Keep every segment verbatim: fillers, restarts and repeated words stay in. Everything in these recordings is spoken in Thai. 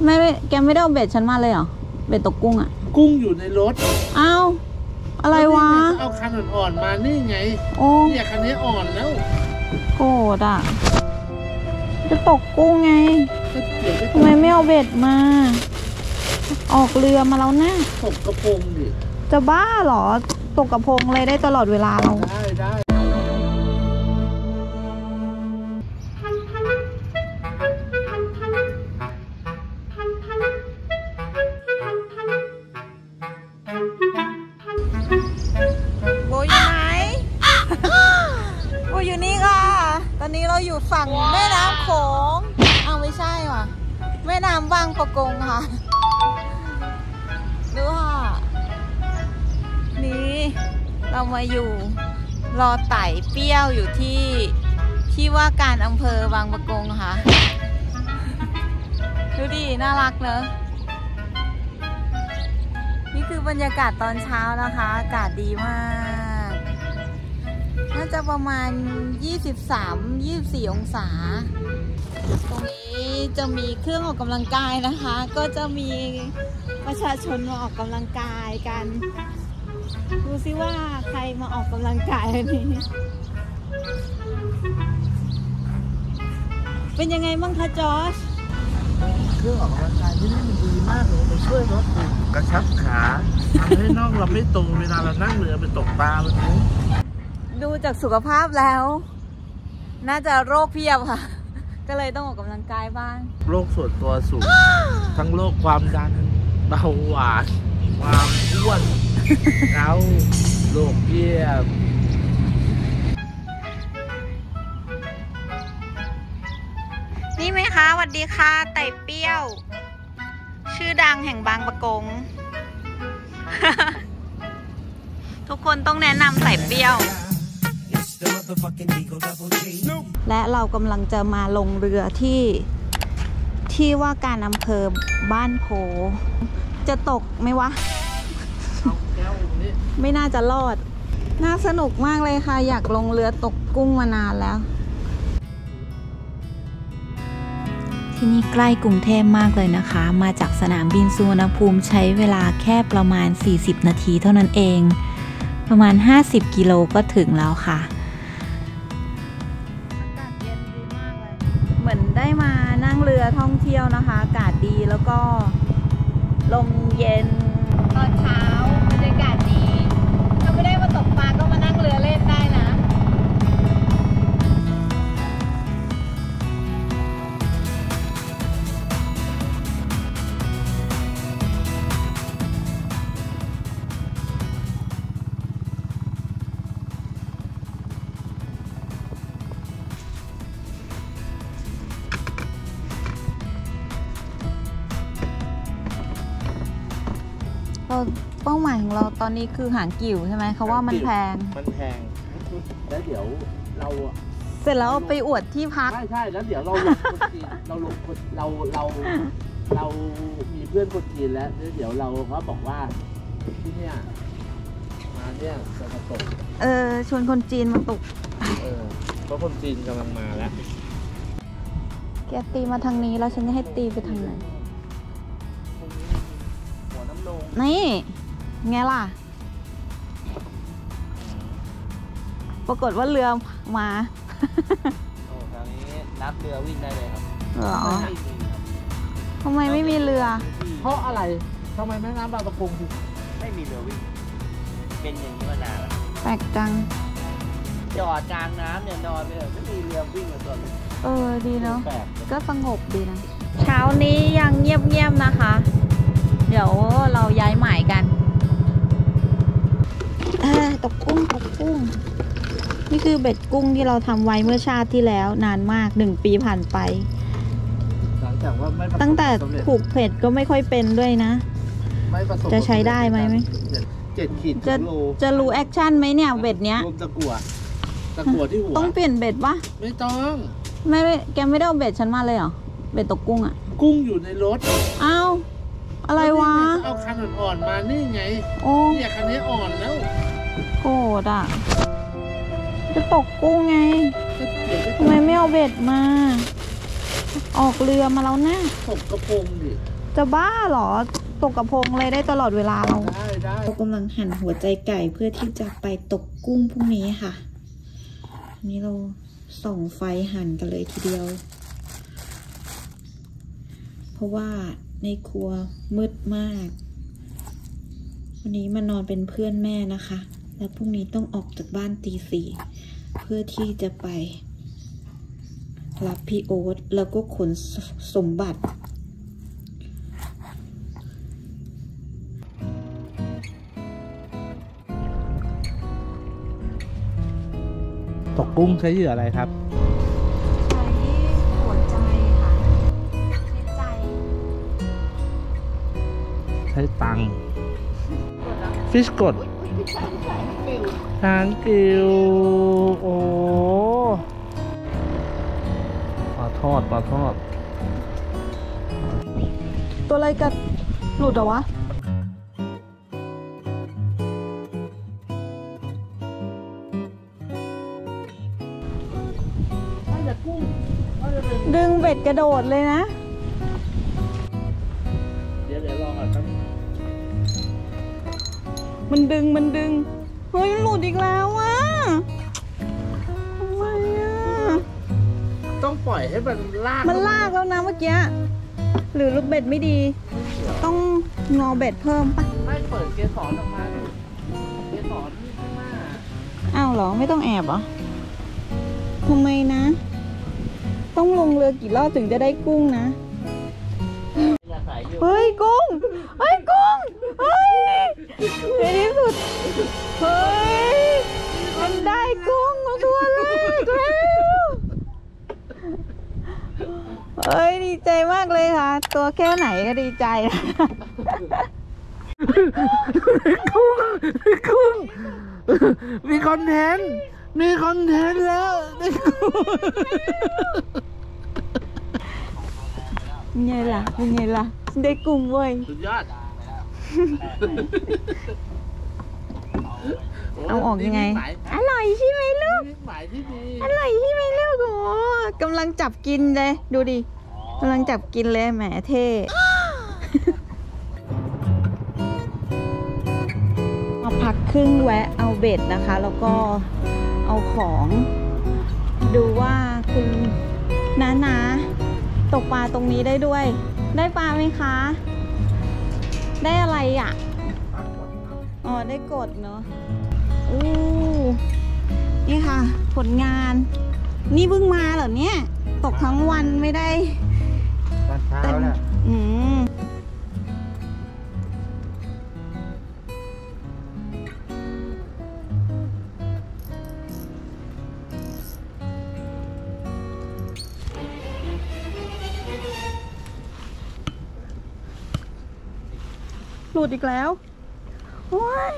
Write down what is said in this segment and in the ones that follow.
ไม่แกไม่ได้เอาเบ็ดฉันมาเลยเหรอเบ็ดตกกุ้งอะกุ้งอยู่ในรถอ้าวอะไรวะเอาคันอ่อนๆมานี่ไงโอ้เนี่ยคันนี้อ่อนแล้วโกรธอ่ะจะตกกุ้งไงทำไมไม่เอาเบ็ดมาออกเรือมาแล้วนะตกกระพงดิจะบ้าเหรอตกกระพงเลยได้ตลอดเวลาเราได้ได้โบอยู่ไหน โบอยู่นี่ค่ะตอนนี้เราอยู่ฝั่งแม่น้ำโขงอ้าวไม่ใช่ว่ะแม่น้ำบางปะกงค่ะดูค่ะนี่เรามาอยู่รอไต่เปรี้ยวอยู่ที่ที่ว่าการอำเภอบางปะกงค่ะดูดิน่ารักเนอะนี่คือบรรยากาศตอนเช้านะคะอากาศดีมากน่าจะประมาณ ยี่สิบสาม ยี่สิบสี่ องศาตรงนี้จะมีเครื่องออกกำลังกายนะคะก็จะมีประชาชนมาออกกำลังกายกันดูซิว่าใครมาออกกำลังกายวันนี้เป็นยังไงบ้างคะจอร์จเครื่องออกกำลังกายที่นี่มันดีมากเลยมันช่วยลดกระชับขาทำให้น่องเราไม่ตรงเวลาเรานั่งเรือไปตกปลาแบบนี้ดูจากสุขภาพแล้วน่าจะโรคเพียบค่ะก็เลยต้องออกกำลังกายบ้างโรคส่วนตัวสูง ทั้งโรคความดันเบาหวานความอ้วนเกาโรคเพียบนี่ไหมคะสวัสดีค่ะไต่เปรี้ยวชื่อดังแห่งบางปะกง ทุกคนต้องแนะนำไต่เปรี้ยวและเรากำลังจะมาลงเรือที่ที่ว่าการอำเภอบ้านโพจะตกไหมวะ ไม่น่าจะรอดน่าสนุกมากเลยค่ะอยากลงเรือตกกุ้งมานานแล้วที่นี่ใกล้กรุงเทพมากเลยนะคะมาจากสนามบินสุวรรณภูมิใช้เวลาแค่ประมาณสี่สิบนาทีเท่านั้นเองประมาณห้าสิบกิโลก็ถึงแล้วค่ะอากาศเย็นดีมากเลยเหมือนได้มานั่งเรือท่องเที่ยวนะคะอากาศดีแล้วก็ลมเย็นตอนเช้าบรรยากาศดีถ้าไม่ได้มาตกปลาก็มานั่งเรือเล่นได้นะเป้าหมายของเราตอนนี้คือหางกิ่วใช่ไหมเขาว่ามันแพงมันแพงแล้วเดี๋ยวเราเสร็จแล้วไปอวดที่พักใช่ใช่แล้วเดี๋ยวเราลงคนจีนเราลงคนเราเราเรามีเพื่อนคนจีนแล้วเดี๋ยวเราเขาบอกว่าที่เนี่ยมาเนี่ยจะมาตกเออชวนคนจีนมาตกเออเพราะคนจีนกำลังมาแล้วแกตีมาทางนี้แล้วฉันจะให้ตีไปทางไหนนี่ไงล่ะปรากฏว่าเรือมาโอ้ทางนี้นับเรือวิ่งได้เลยครับเหรอทำไมไม่มีเรือเพราะอะไรทำไมแม่น้ำบางปะกงไม่มีเรือวิ่งเป็นอย่างนี้มานานแล้วแปลกจังจอดกลางน้ำเนี่ยนอนไปเลยไม่มีเรือวิ่งเลยตัวนี้เออดีเนาะก็สงบดีนะเช้านี้ยังเงียบๆนะคะเดี๋ยวเราย้ายหมายกันตกกุ้งตกกุ้งนี่คือเบ็ดกุ้งที่เราทำไว้เมื่อชาติที่แล้วนานมากหนึ่งปีผ่านไปตั้งแต่ผูกเผ็ดก็ไม่ค่อยเป็นด้วยนะจะใช้ได้ไหมไหมเจ็ดขีดจะจะรู้แอคชั่นไหมเนี่ยเบ็ดเนี้ยตะกั่วตะกั่วที่หัวต้องเปลี่ยนเบ็ดปะไม่ต้องไม่แกไม่ได้เอาเบ็ดฉันมาเลยเหรอเบ็ดตกกุ้งอะกุ้งอยู่ในรถอ้าวอะไรวะเอาคันอ่อนๆมานี่ไงโอ้เนี่ยคันนี้อ่อนแล้วโกรธอ่ะจะตกกุ้งไงทำไมไม่เอาเบ็ดมาออกเรือมาแล้วนะตกกระพงดิจะบ้าเหรอตกกระพงเลยได้ตลอดเวลาเราได้ได้เรากำลังหั่นหัวใจไก่เพื่อที่จะไปตกกุ้งพรุ่งนี้ค่ะนี่เราส่องไฟหั่นกันเลยทีเดียว เพราะว่าในครัวมืดมากวันนี้มานอนเป็นเพื่อนแม่นะคะแล้วพรุ่งนี้ต้องออกจากบ้านตีสี่เพื่อที่จะไปรับพี่โอ๊ตแล้วก็ขนสมบัติตกกุ้งใช้เหยื่ออะไรครับใช้หัวใจค่ะใช้ใจใช้ตังฟิชกดหางกิวโอ้ปลาทอดปลาทอดตัวอะไรกัดหลุดเหรอวะดึงเบ็ดกระโดดเลยนะเดี๋ยวเดี๋ยวรอก่อนครับมันดึงมันดึงเฮ้ยหลุดอีกแล้วอ่ะทำไมอ่ะต้องปล่อยให้มันลากมันลากแล้วนะเมื่อกี้หรือลูกเบ็ดไม่ดี ต้องงอเบ็ดเพิ่มปะไม่เปิดเกสรออกมาดิเกสรข้างหน้าอ้าวเหรอไม่ต้องแอบเหรอทำไมนะ ต้องลงเรือกี่รอบถึงจะได้กุ้งนะ เฮ้ยกุ้ง เฮ้ยกุ้ง เฮ้ยในที่สุด เฮ้ยมันได้กุ้งมาตัวแรกแล้วเฮ้ยดีใจมากเลยค่ะ ตัวแค่ไหนก็ดีใจกุ้งกุ้งมีคอนเทนต์มีคอนเทนต์แล้วได้กุ้งเป็นไงล่ะเป็นไงล่ะได้กุ้งเว้ยสุดยอดเอาออกยังไงอร่อยใช่ไหมลูกหมายที่ดีอร่อยใช่ไหมลูกโอ้กำลังจับกินเลยดูดิกำลังจับกินเลยแหมเท่ มาพักครึ่งแวะเอาเบ็ดนะคะ แล้วก็เอาของ ดูว่าคุณน้านาตกปลาตรงนี้ได้ด้วย ได้ปลาไหมคะ ได้อะไรอ่ะอ๋อได้กดเนาะอู้นี่ค่ะผลงานนี่เพิ่งมาเหรอเนี่ยตกทั้งวันไม่ได้ตอนเช้าแหละอืมหลุดอีกแล้วโอ้ย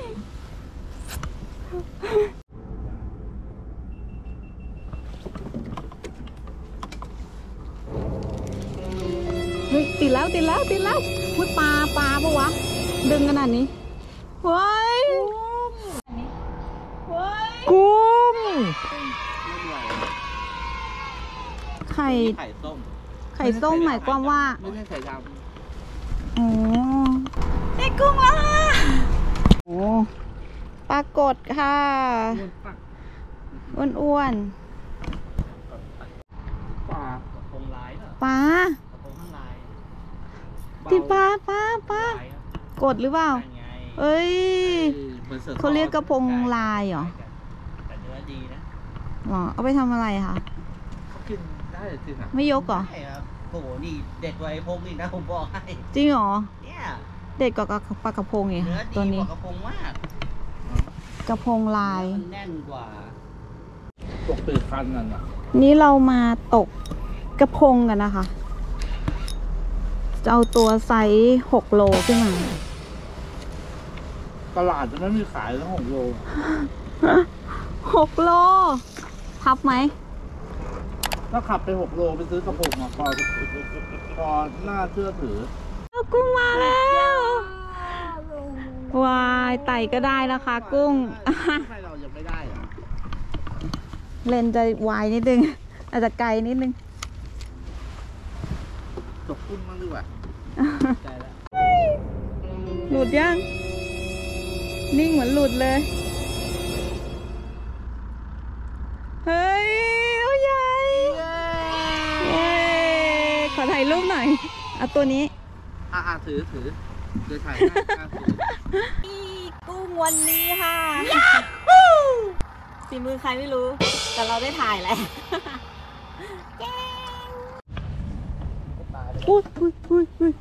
เฮ้ยติดแล้วติดแล้วติดแล้วมุดปลาปลาปะวะดึงขนาดนี้เฮ้ยเฮ้ยกุ้งไข่ไข่ส้มไข่ส้มหมายความว่าไม่ใช่ไข่ดอ๋อได้กุ้งแล้วค่ะโอ้ปลากดค่ะอ้วนำปลากระพงลายเหรอๆปลากระพงข้างลายที่ปลาปลาปลาลายอะกดหรือเปล่านั่นไงเอ้ยหมือนสือเขาเรียกกระพงลายเหรอแต่เนื้อดีนะอ๋อเอาไปทำอะไรคะเขากินได้จริงอ่ะไม่ยกเหรอใช่ครับโอ้โหนี่เด็ดกว่าไอ้พงอีกนะผมบอกให้จริงเหรอเนี่ยเด็ดกว่าปลากระพงไงเนื้อตัวดีกนี้ว่ากระพงมากกระพงลายมันแน่นกว่าตกตื่นคันนั่นอ่ะนี่เรามาตกกระพงกันนะคะ จะเอาตัวไซส์หกโลขึ้นมาตลาดจะไม่มีขายทั้งหกโลหกโลทับไหมถ้าขับไปหกโลไปซื้อกระพงมาพอพอหน้าเชื่อถือเอากุ้งมาแล้ววายไต่ก็ได้นะคะ กุ้งทำไมเรายังไม่ได้อ่ะเลนจะวายนิดนึงอาจจะไกลนิดนึงตกกุ้งมั่งดีกว่าอใจแล้วหลุดยังนิ่งเหมือนหลุดเลยเฮ้ยตัวใหญ่เย้ขอถ่ายรูปหน่อยเอาตัวนี้อ่ะอ่ะถือถือเดี๋ยวถ่ายให้ถือกุ้งวันนี้ค่ะฝีมือใครไม่รู้แต่เราได้ถ่ายแหละอุ้ยอุ้ยอุ้ยอุ้ย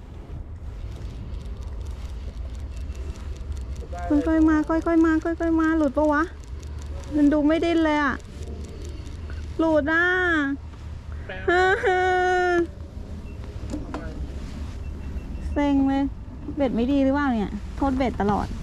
ค่อยๆมาค่อยๆมาค่อยๆมาหลุดปะวะมันดูไม่ดิ้นเลยอะหลุดอ่ะเซ็งเลยเบ็ดไม่ดีหรือเปล่าเนี่ยโทษเบ็ดตลอด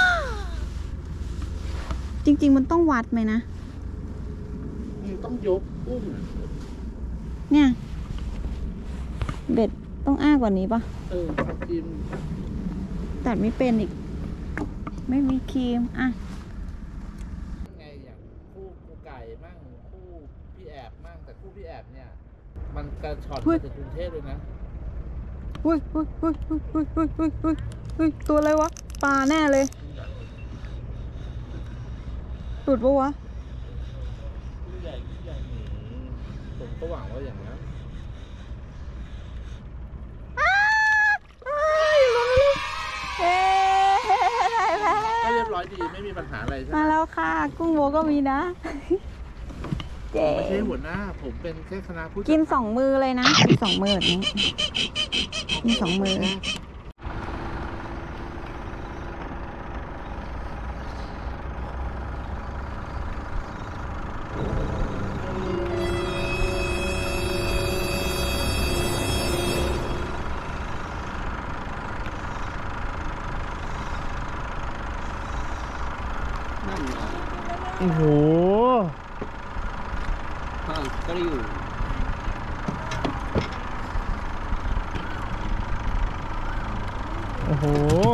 จริงๆมันต้องวัดไหมนะต้องยกอุ้มเนี่ยเบ็ดต้องอ้ากกว่านี้ปะเออครีมตัดไม่เป็นอีกไม่มีครีมอ่ะไงอย่างคู่กูไก่มั่งคู่พี่แอบมั่งแต่คู่พี่แอบเนี่ยมันกระชอนมาจากกรุงเทพเลยนะอุ้ยอุ้ยอุ้ยอุ้ยอุ้ยอุ้ยอุ้ยอุ้ยอุ้ยตัวอะไรวะปลาแน่เลยหลุดปะวะใหญ่ใหญ่ผมก็หวังว่าอย่างนั้นก็เรียบร้อยดีไม่มีปัญหาอะไรใช่ไหมมาแล้วค่ะกุ้งโบก็มีนะผมไม่ใช่หัวหน้าผมเป็นแค่คณะผู้กินสองมือเลยนะกินสองมือแบบนี้กินสองมือโอ้โหข้าวกริ้วโอ้โห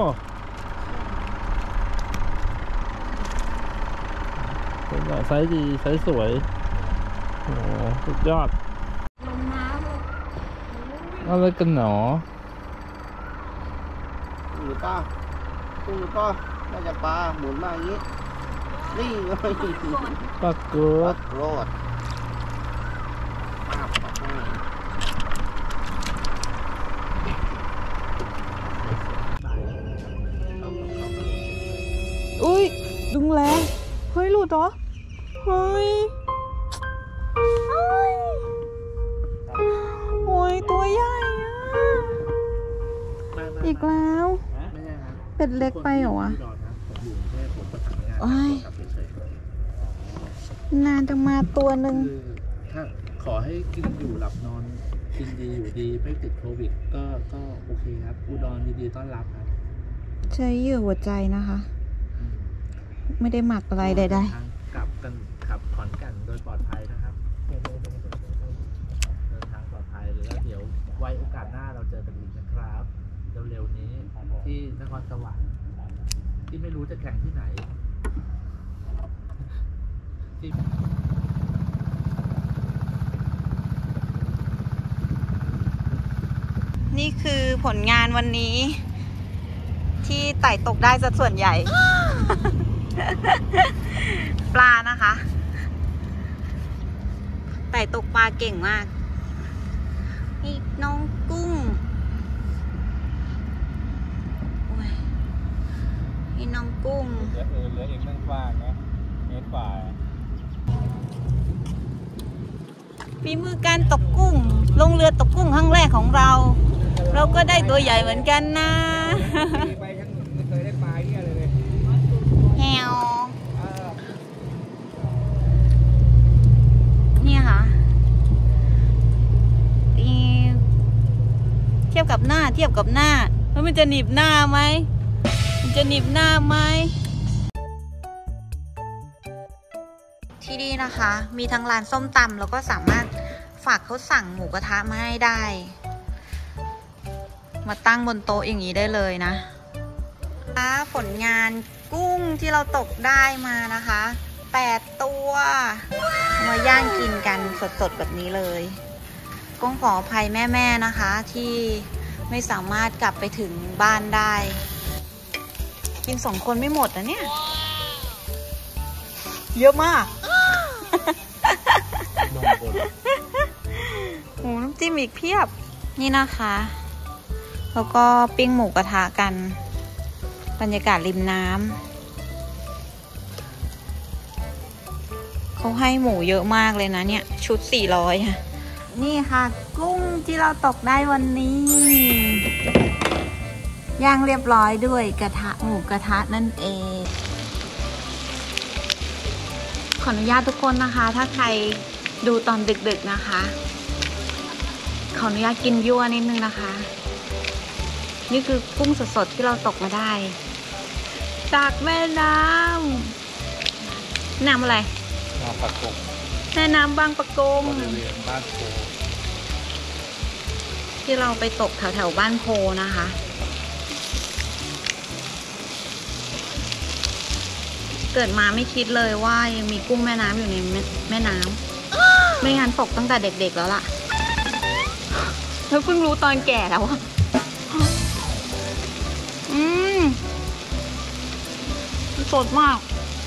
เป็นแบบไซส์ดีไซส์สวยโอ้โหสุดยอดลงน้ำเลยอะไรกันหนอหรือเปล่ากุ้งหรือเปล่าน่าจะปลาหมุนมาอย่างนี้นี่ไงปลาเกิดโรดป้าป้าอุ้ยดึงแรงเฮ้ยหลุดเหรอเฮ้ยโอ้ยตัวใหญ่อะอีกแล้วเป็ดเล็กไปเหรอวะนานจะมาตัวหนึ่งถ้าขอให้กินอยู่หลับนอนกินดีอยู่ดีไม่ติดโควิดก็ก็โอเคครับอุดรยินดีต้อนรับครับใช้เหยื่อหัวใจนะคะไม่ได้หมักอะไรใดๆกลับกันขับขอนแก่นโดยปลอดภัยนะครับเดินทางปลอดภัยหรือว่าเดี๋ยวไว้โอกาสหน้าเราเจอกันอีกนะครับเร็วๆนี้ที่นครสวรรค์ที่ไม่รู้จะแข่งที่ไหนที่นี่คือผลงานวันนี้ที่ไต่ตกได้ซะส่วนใหญ่ ปลานะคะไต่ตกปลาเก่งมากนี่น้องกุ้งนี่น้องกุ้งเหลือเออเหลือเองนั่งกว้างนะเมตรกว่าฝีมือการตกกุ้งลงเรือตกกุ้งครั้งแรกของเราเราก็ได้ตัวใหญ่เหมือนกันนะไปทั้งหมดไม่เคยได้ปลาเยอะเลยแฮวเนี่ยค่ะเทียบกับหน้าเทียบกับหน้าแล้วมันจะหนีบหน้าไหมมันจะหนีบหน้าไหมที่นี่นะคะมีทั้งร้านส้มตำแล้วก็สามารถฝากเขาสั่งหมูกระทะมาให้ได้มาตั้งบนโต๊ะอย่างนี้ได้เลยนะผลงานกุ้งที่เราตกได้มานะคะแปดตัวมาย่างกินกันสดๆแบบนี้เลยก้องขออภัยแม่ๆนะคะที่ไม่สามารถกลับไปถึงบ้านได้กินสองคนไม่หมดนะเนี่ยเยอะมากโอ้น้ำจิ้มอีกเพียบนี่นะคะแล้วก็ปิ้งหมูกระทะกันบรรยากาศริมน้ำเขาให้หมูเยอะมากเลยนะเนี่ยชุดสี่ร้อยค่ะนี่ค่ะกุ้งที่เราตกได้วันนี้ย่างเรียบร้อยด้วยกระทะหมูกระทะนั่นเองขออนุญาตทุกคนนะคะถ้าใครดูตอนดึกๆนะคะขออนุญาตกินยั่วนิดนึงนะคะนี่คือกุ้งสดๆที่เราตกมาได้จากแม่น้ำน้ำอะไรน้ำปะกงแม่น้ำบางปะกงบริเวณบ้านโพที่เราไปตกแถวๆบ้านโพนะคะเกิดมาไม่คิดเลยว่ายังมีกุ้งแม่น้ำอยู่ในแม่น้ำไม่งั้นตกตั้งแต่เด็กๆแล้วล่ะแล้วเพิ่งรู้ตอนแก่แล้วอะอืมสดมาก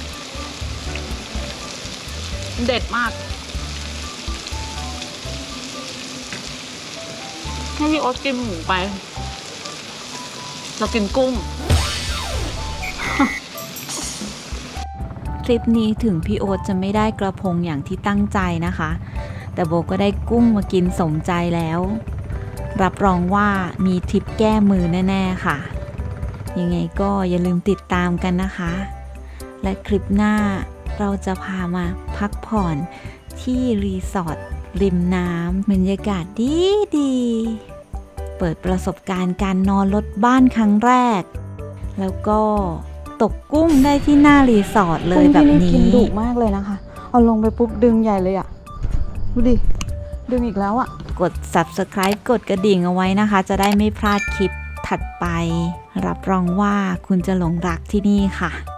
เด็ดมากให้พี่โอ๊ตกินหมูไปเรากินกุ้งคลิปนี้ถึงพี่โอ๊ตจะไม่ได้กระพงอย่างที่ตั้งใจนะคะแต่โบก็ได้กุ้งมากินสมใจแล้วรับรองว่ามีทริปแก้มือแน่ๆค่ะยังไงก็อย่าลืมติดตามกันนะคะและคลิปหน้าเราจะพามาพักผ่อนที่รีสอร์ทริมน้ำบรรยากาศดีดีเปิดประสบการณ์การนอนรถบ้านครั้งแรกแล้วก็ตกกุ้งได้ที่หน้ารีสอร์ทเลยแบบนี้กินดุมากเลยนะคะเอาลงไปปุ๊บดึงใหญ่เลยอ่ะดูดิดึงอีกแล้วอ่ะกด ซับสไครบ์ กดกระดิ่งเอาไว้นะคะจะได้ไม่พลาดคลิปถัดไปรับรองว่าคุณจะหลงรักที่นี่ค่ะ